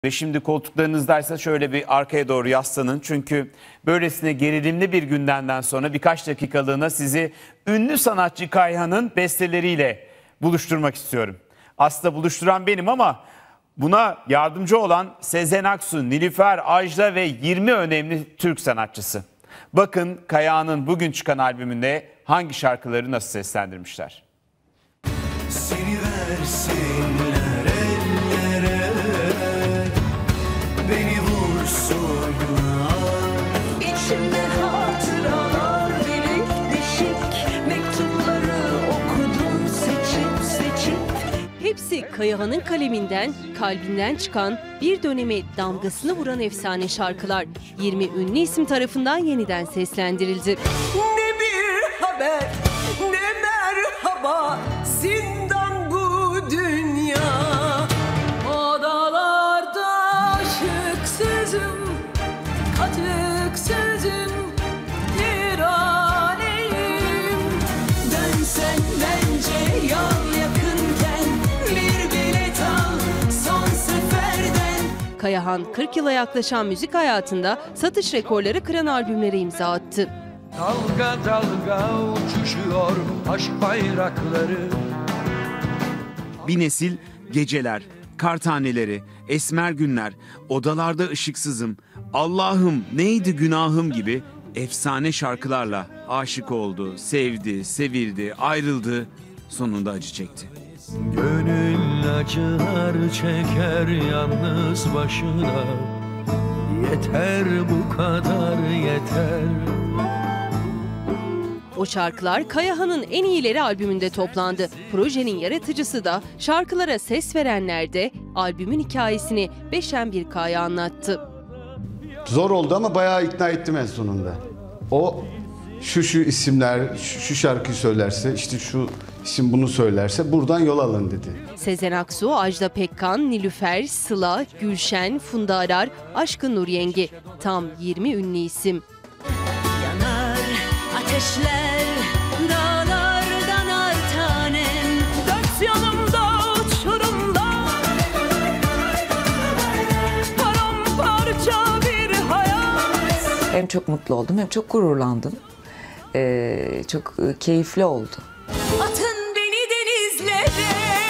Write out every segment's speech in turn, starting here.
Ve şimdi koltuklarınızdaysa şöyle bir arkaya doğru yaslanın. Çünkü böylesine gerilimli bir gündemden sonra birkaç dakikalığına sizi ünlü sanatçı Kayhan'ın besteleriyle buluşturmak istiyorum. Aslında buluşturan benim ama buna yardımcı olan Sezen Aksu, Nilüfer, Ajda ve 20 önemli Türk sanatçısı. Bakın Kayhan'ın bugün çıkan albümünde hangi şarkıları nasıl seslendirmişler. Seni versinler ellere, beni vursunlar. İçimde hatıralar delik deşik, mektupları okudum seçip seçip. Hepsi Kayhan'ın kaleminden, kalbinden çıkan, bir döneme damgasını vuran efsane şarkılar 20 ünlü isim tarafından yeniden seslendirildi. Ne bir haber, ne merhaba, zindan bu dünya. Odalarda ışıksızım, katıksızım, bir aleyim. Dönsen bence yol yakınken, bir bilet al son seferden. Kayhan 40 yıla yaklaşan müzik hayatında satış rekorları kıran albümlere imza attı. Dalga dalga uçuşuyor aşk bayrakları. Bir nesil geceler, kar taneleri, esmer günler, odalarda ışıksızım, Allah'ım neydi günahım gibi efsane şarkılarla aşık oldu, sevdi, sevildi, ayrıldı, sonunda acı çekti. Gönül acılar çeker yalnız başına. Yeter bu kadar yeter. O şarkılar Kayhan'ın en iyileri albümünde toplandı. Projenin yaratıcısı da, şarkılara ses verenler de albümün hikayesini 5M1K'ya anlattı. Zor oldu ama bayağı ikna ettim en sonunda. O şu isimler, şu şarkıyı söylerse, işte şu isim bunu söylerse buradan yol alın dedi. Sezen Aksu, Ajda Pekkan, Nilüfer, Sıla, Gülşen, Funda Arar, Aşkın Nur Yengi. Tam 20 ünlü isim. Yanar ateşler, dağlardan artanem, dört yanımda uçurumlar, paramparça bir hayat. Hem çok mutlu oldum hem çok gururlandım. Çok keyifli oldu. Atın beni denizlere,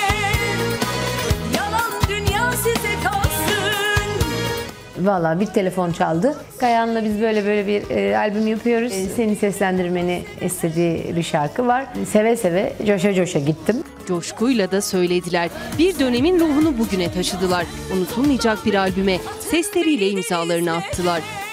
yalan dünya size kalsın. Valla bir telefon çaldı. Kayhan'la biz böyle bir albüm yapıyoruz. Seni seslendirmeni istediği bir şarkı var. Seve seve, coşa coşa gittim. Coşkuyla da söylediler. Bir dönemin ruhunu bugüne taşıdılar. Unutulmayacak bir albüme sesleriyle imzalarını attılar.